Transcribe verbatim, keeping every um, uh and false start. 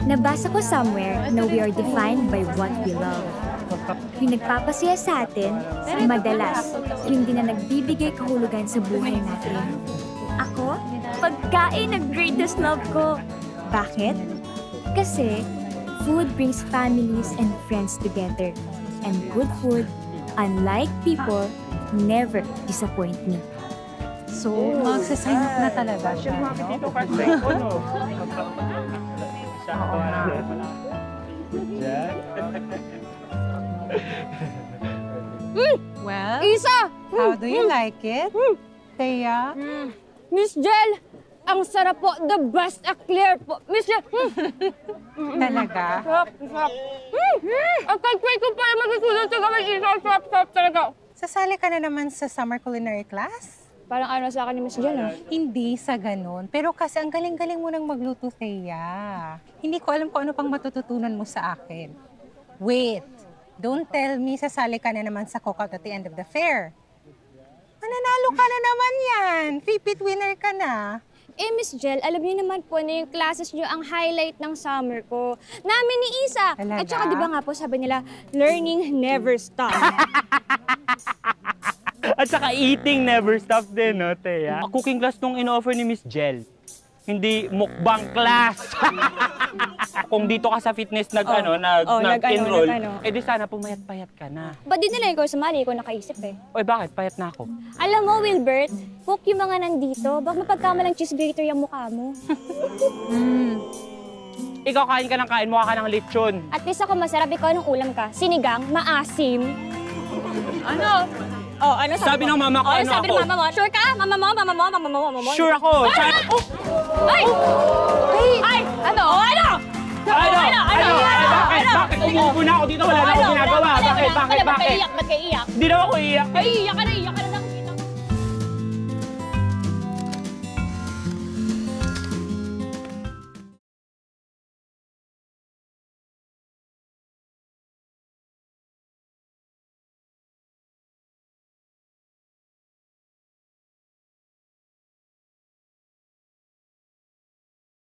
Nabasa ko somewhere na we are defined by what we love. Yung nagpapasaya sa atin, madalas, hindi na nagbibigay kahulugan sa buhay natin. Ako, pagkain ang greatest love ko. Bakit? Kasi, food brings families and friends together. And good food, unlike people, never disappoint me. So, magsasign up na talaga siya, no? Well, Isa! how do you like it, Thea? Miss Jel, ang sarap po. The best eclair po. Miss Jel, Talaga? sarap, sarap. Ang kagpay ko pala masusunod sa gawin. Isa, sarap, sarap talaga. Sasali ka na naman sa summer culinary class? Parang ano sa akin ni Miss Jel, ah. Hindi sa ganun. Pero kasi ang galing-galing mo nang magluto, Thea. Hindi ko alam kung ano pang matututunan mo sa akin. Wait, don't tell me sasali ka na naman sa cookout at the end of the fair. Mananalo ka na naman yan. Fipit winner ka na. Eh, Miss Jel, alam niyo naman po na yung classes niyo ang highlight ng summer ko. Namin ni Isa. Talaga? At saka di ba nga po sabi nila, learning never stops. At saka eating never stops din, no, Thea? Cooking class nung in-offer ni Miss Jel. Hindi mukbang class. Kung dito ka sa fitness nag, Oh. ano, nag, Oh, nag-enroll, nag-ano, nag-ano. eh di sana pumayat-payat ka na. Ba't di nila ikaw sumali? Ikaw nakaisip eh. Oy, bakit? Payat na ako. Alam mo, Wilbert, cook yung mga nandito. Baka mapagkamalang cheese grater yung mukha mo. Ikaw kain ka ng kain, mukha ka ng lechon. At least ako masarap, ikaw anong ulam ka? Sinigang, maasim. Ano? Oh, ano Sabi ng mama ko, oh, ano sabi ako? ng mama mo? Sure ka? Mama mo, mama mo, mama mo, mama mo. Sure ako. Sa- Ay! Ay! Ay! Ano? Oh, ano? Ano? Ano? Ano? Ano? Bakit? Bakit? Umuubo na ako dito, wala na akong ginagawa. Bakit? Bakit? Ba't kayo Bakit? iyak? Ba't kayo iyak? Hindi na ako iiyak. Ay, iyak ka na, iyak ka na